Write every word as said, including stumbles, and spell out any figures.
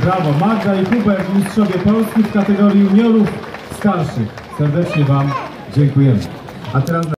Brawo. Magda i Hubert, mistrzowie Polski w kategorii juniorów starszych. Serdecznie Wam dziękujemy. A teraz